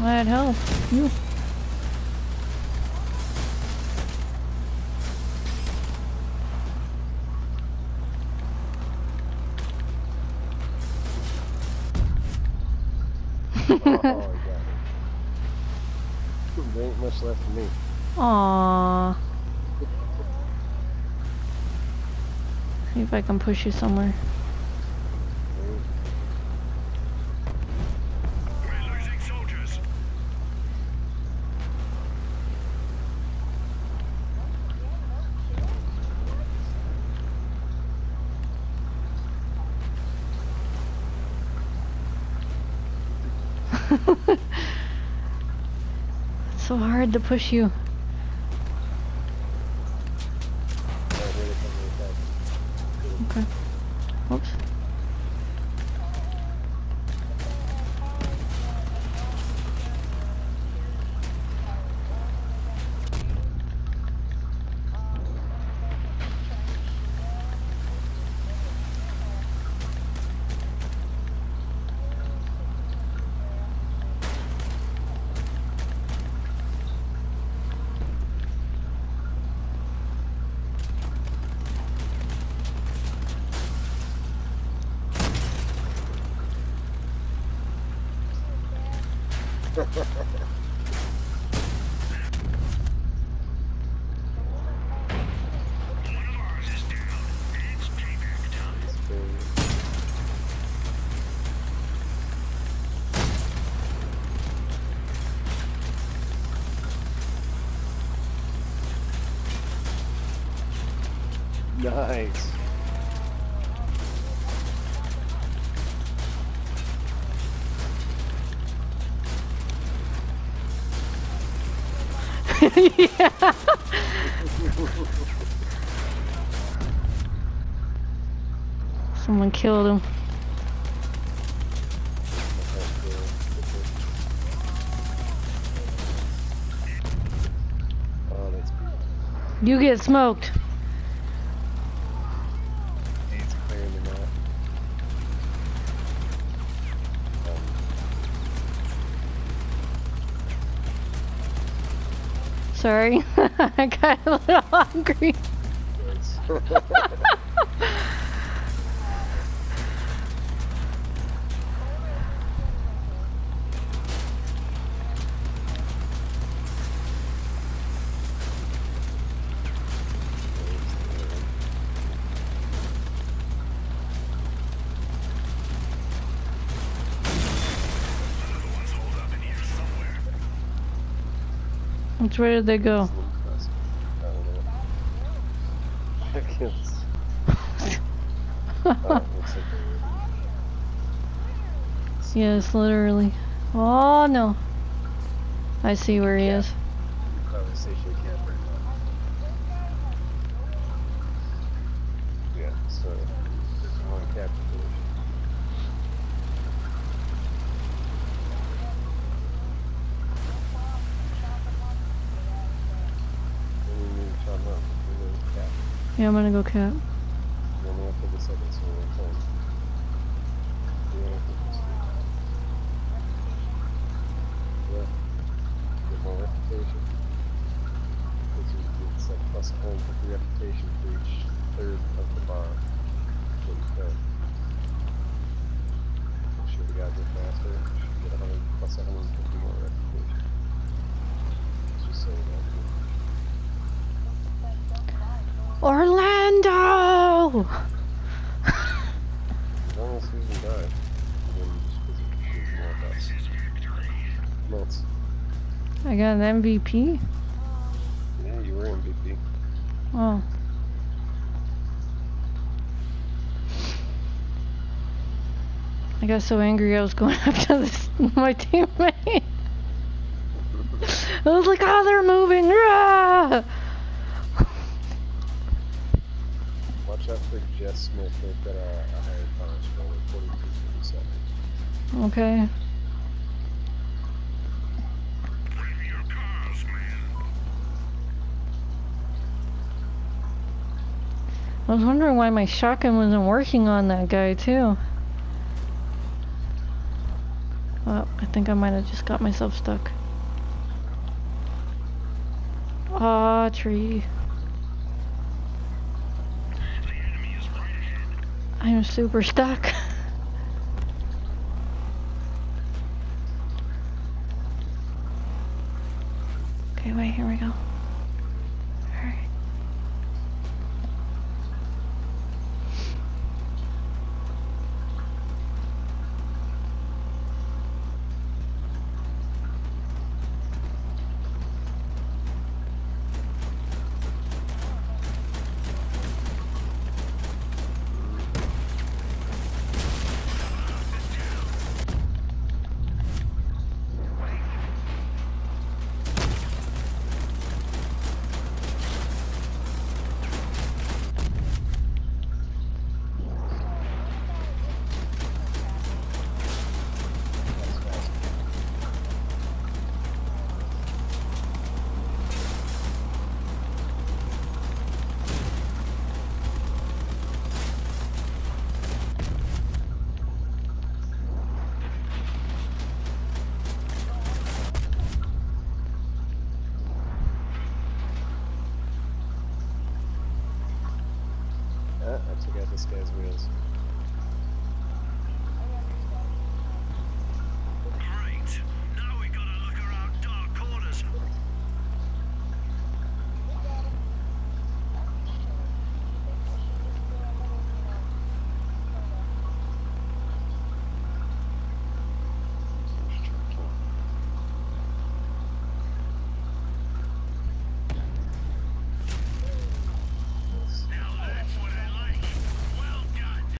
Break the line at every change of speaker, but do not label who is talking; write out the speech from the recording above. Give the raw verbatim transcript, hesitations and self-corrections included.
I'd help you.
Oh, I got it. There ain't much left for me.
Aww. See if I can push you somewhere.
We're losing soldiers.
It's so hard to push you. Okay. Oops.
Nice.
Yeah. Someone killed him.
Oh, that's beautiful.
You get smoked.
It's clearing the map.
Sorry. I got a little hungry. Which way did they go? Yes, literally. Oh no. I see where he is.
Yeah, so there's one captain.
Yeah, I'm gonna go cap.
Plus one fifty reputation for each third of the bar. So you could. Make sure the guys get faster. Should get one hundred plus one hundred fifty more reputation. Let's just say that.
Orlando!
As long as Susan died, then just physically more of us. Nuts.
I got an M V P?
Yeah, you were M V P.
Oh. I got so angry I was going after this my teammate. I was like, oh, they're moving! Rah!
Watch out for Jess Smith. They've got a, a higher punch for only forty-two seconds.
Okay. I was wondering why my shotgun wasn't working on that guy too. Oh, I think I might have just got myself stuck. Aw, tree.
The enemy is right ahead.
I'm super stuck. Okay, wait, here we go. Alright.
Ah, I took out this guy's wheels.